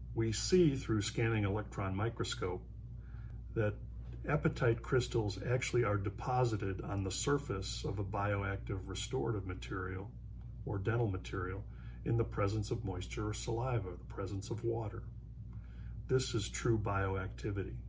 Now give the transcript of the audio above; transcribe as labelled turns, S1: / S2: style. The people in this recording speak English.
S1: we see through scanning electron microscope that apatite crystals actually are deposited on the surface of a bioactive restorative material or dental material in the presence of moisture or saliva, the presence of water. This is true bioactivity.